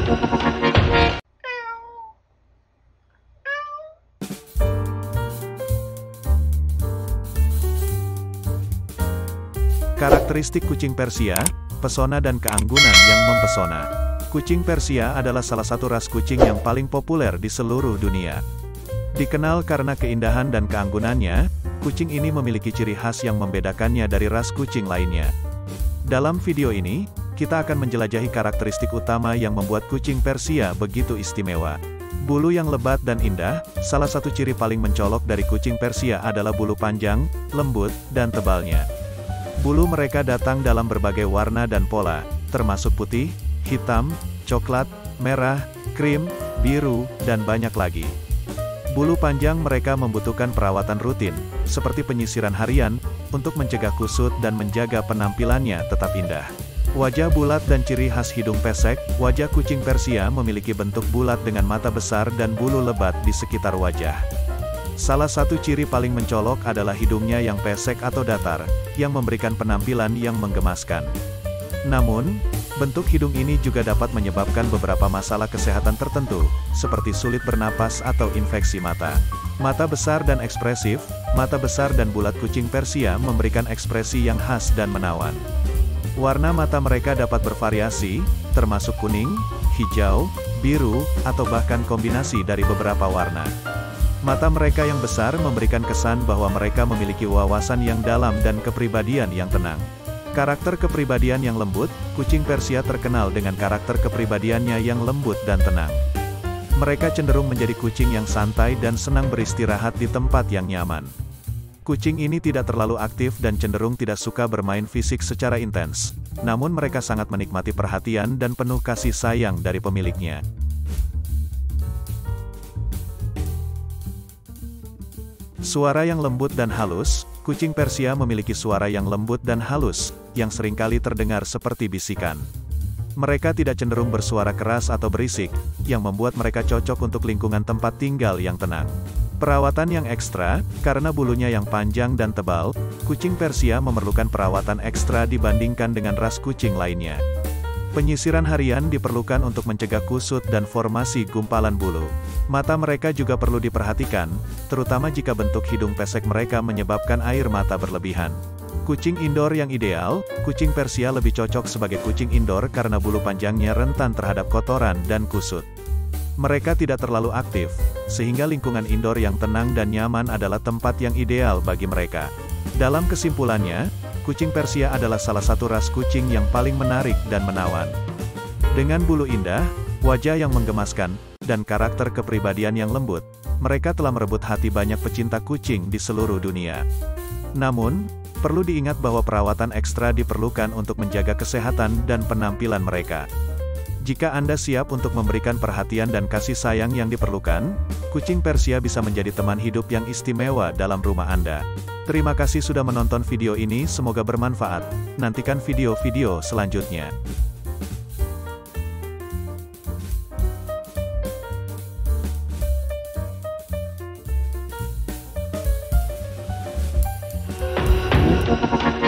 Karakteristik kucing Persia, pesona dan keanggunan yang mempesona. Kucing Persia adalah salah satu ras kucing yang paling populer di seluruh dunia. Dikenal karena keindahan dan keanggunannya, kucing ini memiliki ciri khas yang membedakannya dari ras kucing lainnya. Dalam video ini, kita akan menjelajahi karakteristik utama yang membuat kucing Persia begitu istimewa. Bulu yang lebat dan indah, salah satu ciri paling mencolok dari kucing Persia adalah bulu panjang, lembut, dan tebalnya. Bulu mereka datang dalam berbagai warna dan pola, termasuk putih, hitam, coklat, merah, krim, biru, dan banyak lagi. Bulu panjang mereka membutuhkan perawatan rutin, seperti penyisiran harian, untuk mencegah kusut dan menjaga penampilannya tetap indah. Wajah bulat dan ciri khas hidung pesek, wajah kucing Persia memiliki bentuk bulat dengan mata besar dan bulu lebat di sekitar wajah. Salah satu ciri paling mencolok adalah hidungnya yang pesek atau datar, yang memberikan penampilan yang menggemaskan. Namun, bentuk hidung ini juga dapat menyebabkan beberapa masalah kesehatan tertentu, seperti sulit bernapas atau infeksi mata. Mata besar dan ekspresif, mata besar dan bulat kucing Persia memberikan ekspresi yang khas dan menawan. Warna mata mereka dapat bervariasi, termasuk kuning, hijau, biru, atau bahkan kombinasi dari beberapa warna. Mata mereka yang besar memberikan kesan bahwa mereka memiliki wawasan yang dalam dan kepribadian yang tenang. Karakter kepribadian yang lembut, kucing Persia terkenal dengan karakter kepribadiannya yang lembut dan tenang. Mereka cenderung menjadi kucing yang santai dan senang beristirahat di tempat yang nyaman. Kucing ini tidak terlalu aktif dan cenderung tidak suka bermain fisik secara intens. Namun mereka sangat menikmati perhatian dan penuh kasih sayang dari pemiliknya. Suara yang lembut dan halus, kucing Persia memiliki suara yang lembut dan halus, yang seringkali terdengar seperti bisikan. Mereka tidak cenderung bersuara keras atau berisik, yang membuat mereka cocok untuk lingkungan tempat tinggal yang tenang. Perawatan yang ekstra, karena bulunya yang panjang dan tebal, kucing Persia memerlukan perawatan ekstra dibandingkan dengan ras kucing lainnya. Penyisiran harian diperlukan untuk mencegah kusut dan formasi gumpalan bulu. Mata mereka juga perlu diperhatikan, terutama jika bentuk hidung pesek mereka menyebabkan air mata berlebihan. Kucing indoor yang ideal, kucing Persia lebih cocok sebagai kucing indoor karena bulu panjangnya rentan terhadap kotoran dan kusut. Mereka tidak terlalu aktif, sehingga lingkungan indoor yang tenang dan nyaman adalah tempat yang ideal bagi mereka. Dalam kesimpulannya, kucing Persia adalah salah satu ras kucing yang paling menarik dan menawan. Dengan bulu indah, wajah yang menggemaskan, dan karakter kepribadian yang lembut, mereka telah merebut hati banyak pecinta kucing di seluruh dunia. Namun, perlu diingat bahwa perawatan ekstra diperlukan untuk menjaga kesehatan dan penampilan mereka. Jika Anda siap untuk memberikan perhatian dan kasih sayang yang diperlukan, kucing Persia bisa menjadi teman hidup yang istimewa dalam rumah Anda. Terima kasih sudah menonton video ini, semoga bermanfaat. Nantikan video-video selanjutnya. Thank you.